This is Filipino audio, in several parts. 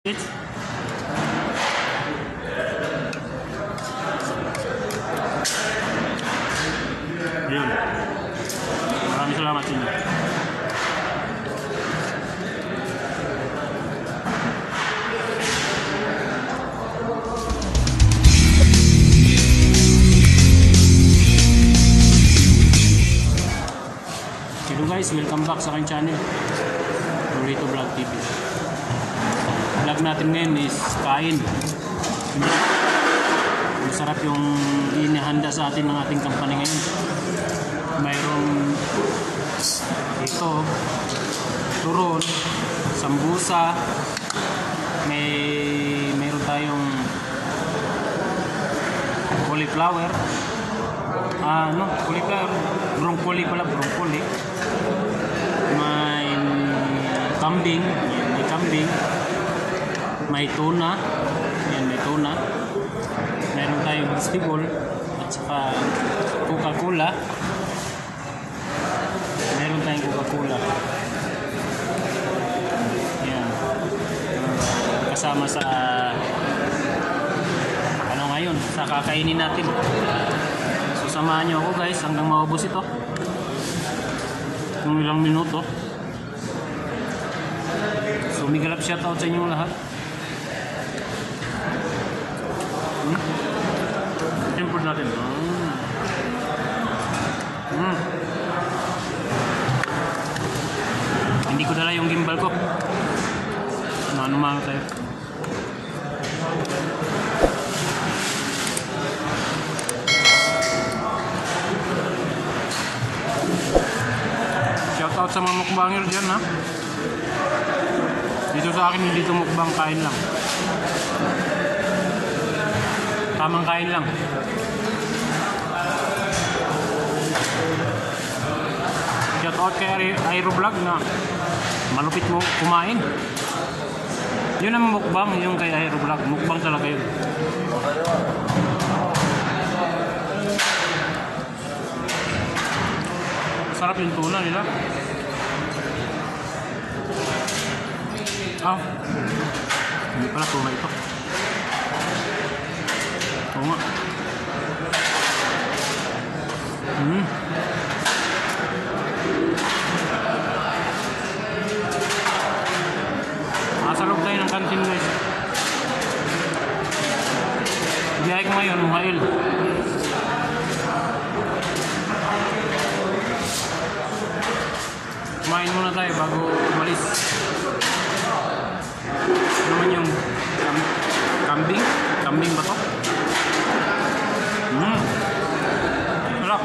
Yan. Maraming salamat sa inyo. Hello guys, welcome back sa aking channel, Lorito Vlog TV. Vlog natin ngayon is kain. Masarap yung inihanda sa atin ng ating company ngayon. Mayroong ito, turon, sambusa, mayroon tayong cauliflower, cauliflower, broccoli pala, broccoli. May kambing, may kambing. May tuna, yan, may tuna. Meron tayong vegetable at saka Coca-Cola. Meron tayong Coca-Cola. Yan. Kasama sa ngayon, sa kakainin natin. So samahan nyo ako guys hanggang maubos ito. Yung ilang minuto. So migalap shoutout sa inyong lahat. Import natin. Hindi ko dala yung gimbal ko. Ano tayo. Shout out sa mga mukbanger dyan ha. Dito sa akin hindi ito mukbang, kain lang. Tamang kain lang. Shout out kay Aeroblog na malupit mo kumain. Yun ang mukbang, yung kay Aeroblog. Mukbang talaga yun. Sarap yung tuna nila. Hindi pala tuna ito. Oo nga. Sa loob tayo ng kantin guys. Biyahe ko ngayon, Muhail. Kumain muna tayo bago umalis. Ano naman yung kambing? Kambing ba to? Sarap.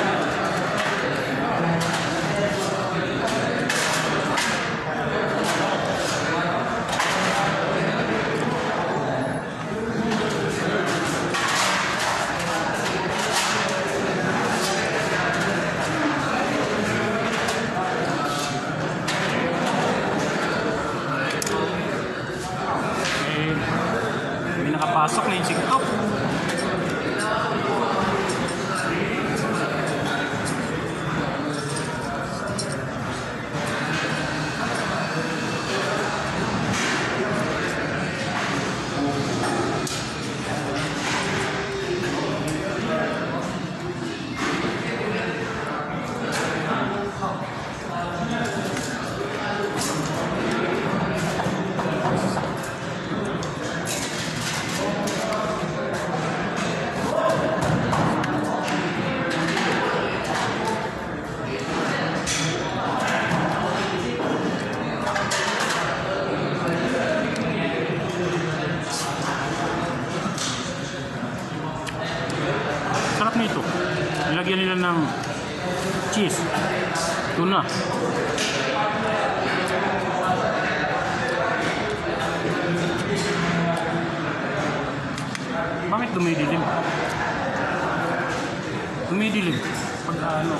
May nakapasok na yung TikTok. Sarap nito. Nilagyan nila ng cheese, tuna. Bakit dumidilim? Dumidilim. Pag ano.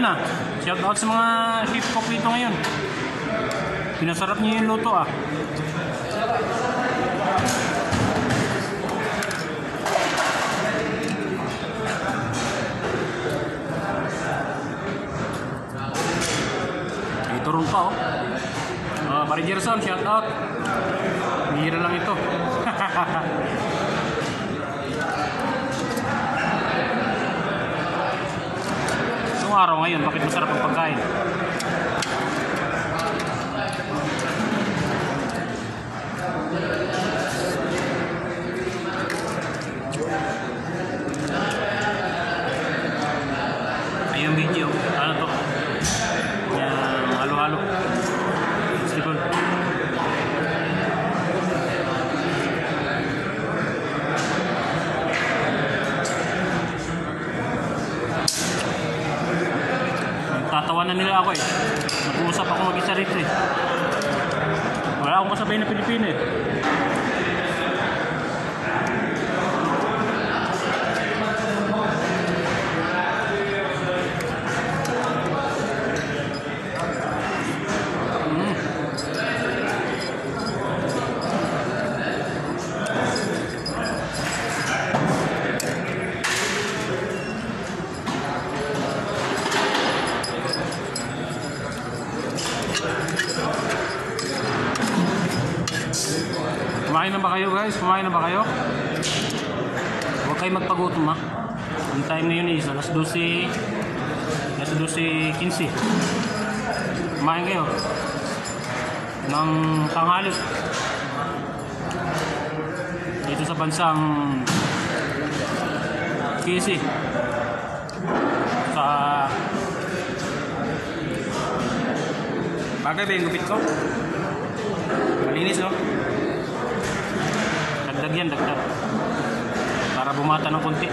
yun ah. Shout out sa mga chef cook dito ngayon. Pinasarap niyo yung luto ah. Ito rin pa oh. Pare Gerson, shout out. Bihira lang ito. Itong araw ngayon, bakit masarap ang pagkain? Ayun video. Ano to? Yan, halo-halo. Stipon. Tatawanan nila ako eh. Nag-uusap ako mag-isa rito eh. Wala akong kasabay na Pilipino eh. Kumain na ba kayo guys? Kumain na ba kayo? Huwag kayo magpagutom ha. Ang time na yun is alas 12, alas 12:15. Kumain kayo ng tanghali dito sa bansang KC sa bagay ba yung gupit ko? Malinis no? Dagdag yan, dagdag. Para bumata ng konti.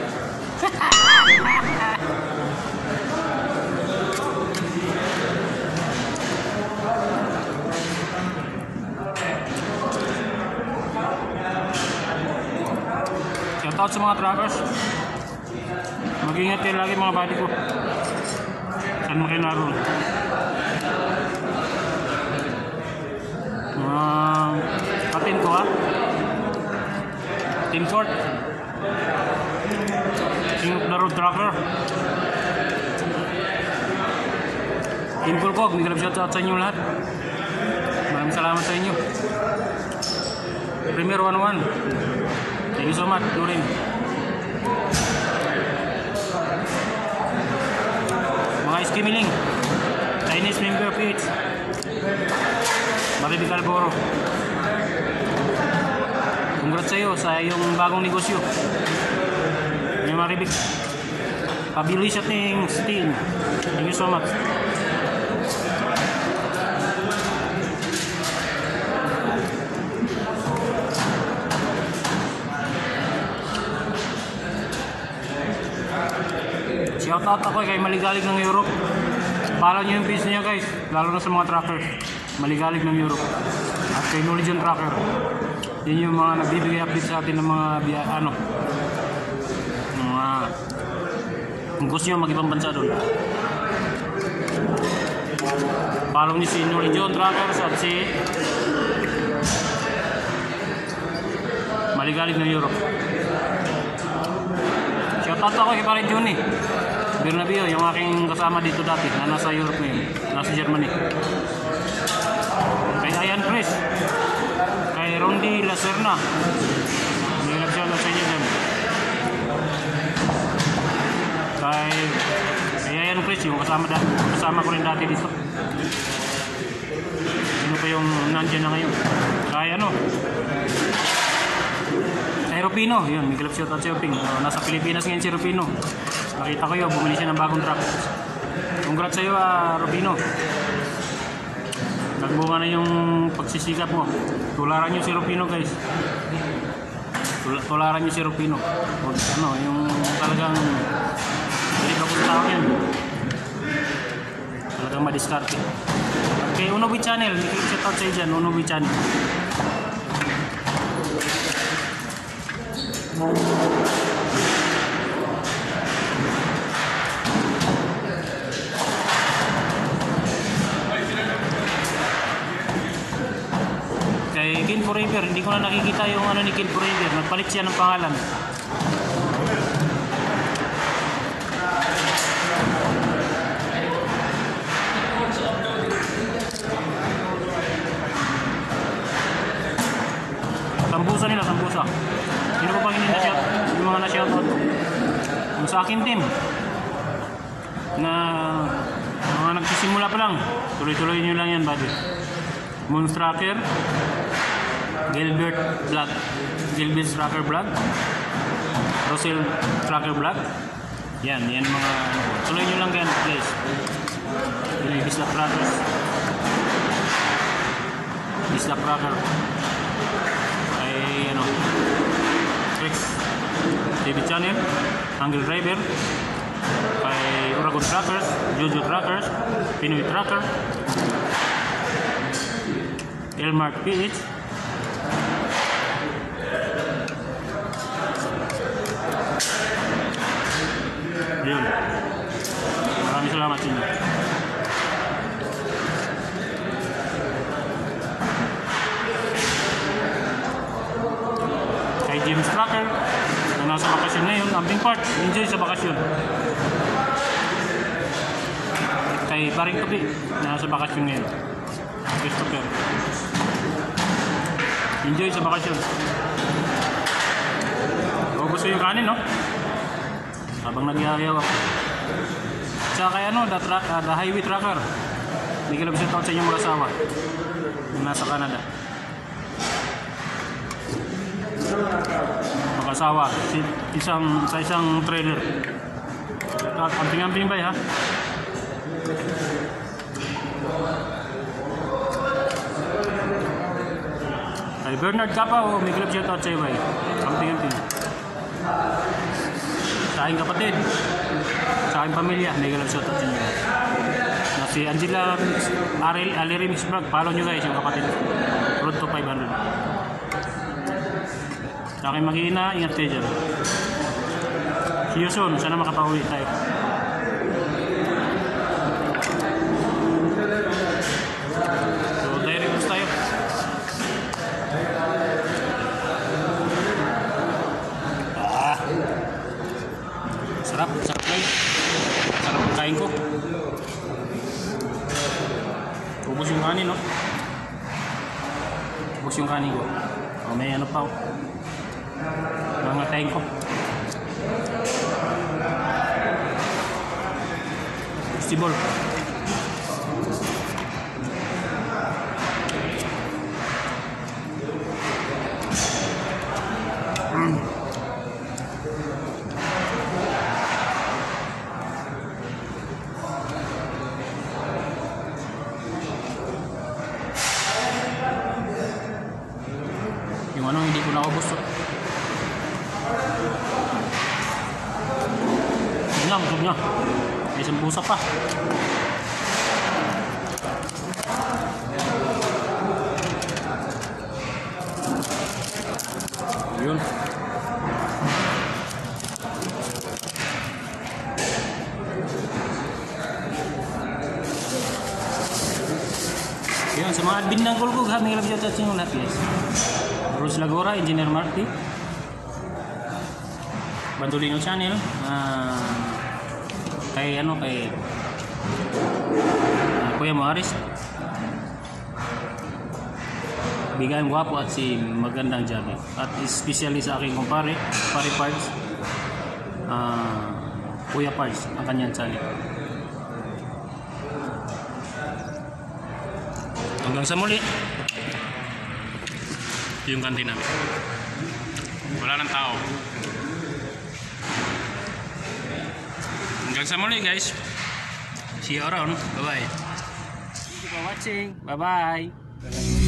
Shout out sa mga truckers. Mag-ingat kayo lagi mga buddy ko. Saan mo kayo naroon? Patin ko ha. Team Court, King of the Road Trucker, Team Pulkog, may shout out sa inyo lahat. Maraming salamat sa inyo. Premier 101, thank you so much, Durin. Mga Iskimiling, Chinese member PH, Maribig Alboro. Congrats sa'yo sa iyong bagong negosyo. May Maribig. Pabilis at ng Steam. Thank you so much. Shout out ako kay Maligalig ng Europe. Follow nyo yung page niya guys. Lalo na sa mga truckers. Maligalig ng Europe. At kay Norwegian Trucker. Yun yung mga nagbibigay update sa atin ng mga kung gusto nyo mag-ibang bansa doon. Follow nyo si Norwegian Truckers at si Maligalig ng Europe. Shoutout ako kay Pare Johnny Bernabio, yung aking kasama dito dati na nasa Europe ngayon, nasa Germany. Kay Ayan Chris, kay Rondi Lacerna, may nag-shoutout sa inyo dyan. Kay Ayan Chris, yung kasama ko rin dati dito. Sino pa yung nandyan na ngayon? Kay Rupino, yun, may club shoutout si Rupino. Nasa Pilipinas ngayon si Rupino. Nakita ko yun, bumili siya ng bagong truck. Congrats sa'yo, Rupino. Nagbunga na yung pagsisikap mo. Tularan nyo si Rupino, guys. Tularan nyo si Rupino. Yung talagang balik ako sa tao yan. Talagang madiskarte. Okay, Unobi Channel, may club shoutout sa'yo dyan, Unobi Channel. Forever, hindi ko na nakikita yung ano ni Kill Forever. Nagpalit siya ng pangalan. Sambusa nila, sambusa. Sino pa bang hindi na-shout? Yung mga na-shoutout. Yung sa akin team na mga nagsisimula pa lang, tuloy-tuloy nyo lang yan, buddy. Moonstrucker, Gilbert Tracker Vlog, Rosel Tracker Vlog. Yan mga tuloy nyo lang yan, guys. Yung Bislap Trackers, Bislap Tracker ay ano, Rex TV channel, Angle Driver, kay Uragon Trackers, Jojo Trackers, Pinoy Tracker, Elmark PH, yun. Maraming salamat sa inyo. Kay James Tracker na nasa bakasyon ngayon, amping part, enjoy sa bakasyon. Kay Paring Kapi na nasa bakasyon ngayon, Christopher, enjoy sa bakasyon. Gusto yung kanin, no? Habang nag-iayaw ako. Tsaka kay ano, the Highway Tracker. Hindi ka lang shout out sa inyong mga asawa yung nasa Canada. Mag-asawa sa isang trailer. Amping-amping ba, ha? Kay Bernard Capa, may club shout out sa iyo, bay. Amping-amping. Sa aking kapatid, sa aking pamilya, may club shout out sa inyo. Na si Angela Aleri Mix Vlog, follow nyo guys yung kapatid. Road to 500. Sa aking mag-iina, ingat kayo dyan. See you soon, sana makapauwi tayo. So, diary books tayo. Sarap guys. Sarap ang kain ko. Ubus yung kanin, no? Ubus yung kanin ko. O, may ano pa, mga tayin ko. Festival. Yung ano, hindi ko naubos. Yun lang, busog niya. May isang busa pa. Yun. Yun, sa mga admin ng Kulkog, may love shout out sa inyo lahat, guys. Rose Lagora, Engineer Marty, Bandolino Channel, kay Kuya Moharis, Bigayang Guwapo at si Magandang Jabi, at especially sa aking kumpare, Pare Parts, Kuya Parts, ang kanyang channel. Hanggang sa muli. Yung kantin namin. Wala ng tao. Hanggang sa muli, guys. See you around. Bye-bye. Thank you for watching. Bye-bye.